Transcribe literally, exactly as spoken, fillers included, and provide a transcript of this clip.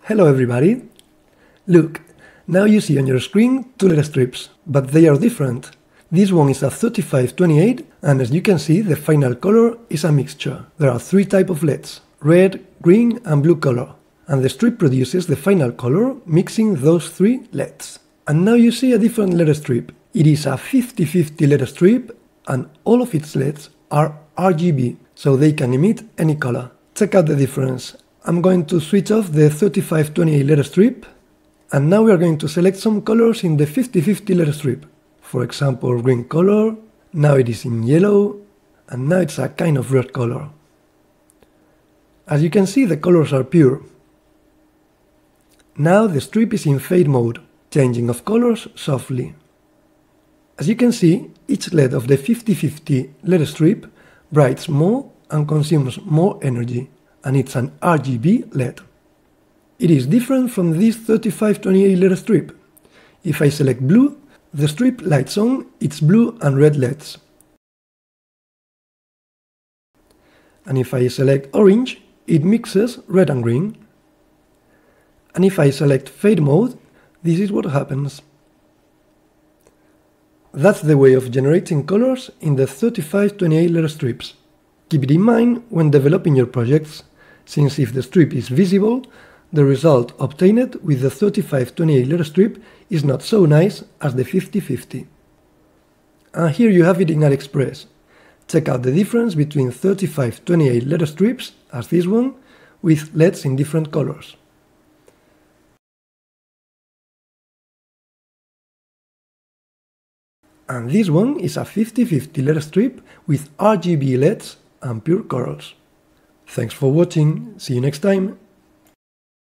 Hello everybody! Look, now you see on your screen two L E D strips, but they are different. This one is a thirty-five twenty-eight, and as you can see, the final color is a mixture. There are three types of L E Ds, red, green and blue color, and the strip produces the final color mixing those three L E Ds. And now you see a different L E D strip. It is a fifty fifty L E D strip, and all of its L E Ds are R G B, so they can emit any color. Check out the difference. I'm going to switch off the thirty-five twenty-eight L E D strip, and now we are going to select some colors in the fifty fifty L E D strip. For example, green color, now it is in yellow, and now it's a kind of red color. As you can see, the colors are pure. Now the strip is in fade mode, changing of colors softly. As you can see, each L E D of the fifty fifty L E D strip brights more and consumes more energy, and it's an R G B L E D. It is different from this thirty-five twenty-eight L E D strip. If I select blue, the strip lights on its blue and red L E Ds. And if I select orange, it mixes red and green. And if I select fade mode, this is what happens. That's the way of generating colors in the thirty-five twenty-eight L E D strips. Keep it in mind when developing your projects, since if the strip is visible, the result obtained with the thirty-five twenty-eight L E D strip is not so nice as the fifty fifty. And here you have it in AliExpress. Check out the difference between thirty-five twenty-eight L E D strips, as this one, with L E Ds in different colors. And this one is a fifty fifty L E D strip with R G B L E Ds and pure colors. Thanks for watching, see you next time!